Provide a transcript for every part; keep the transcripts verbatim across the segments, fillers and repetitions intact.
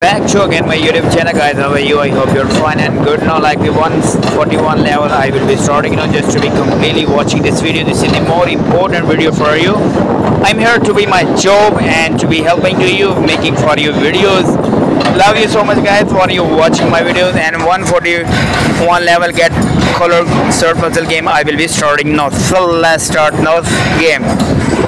Back to again my YouTube channel, guys. How are you? I hope you're fine and good. Now like the one forty-one level I will be starting, you know, just to be completely watching this video. This is the more important video for you. I'm here to be my job and to be helping to you, making for you videos. Love you so much, guys, for you watching my videos. And one forty-one level get color sword puzzle game I will be starting now. So let's start now game.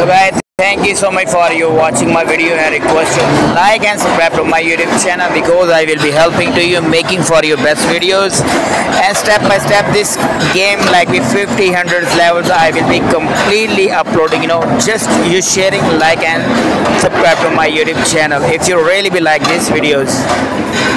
So guys, thank you so much for you watching my video, and request you like and subscribe to my YouTube channel, because I will be helping to you making for your best videos, and step by step this game like with fifty hundreds levels I will be completely uploading, you know, just you sharing, like and subscribe to my YouTube channel if you really be like these videos.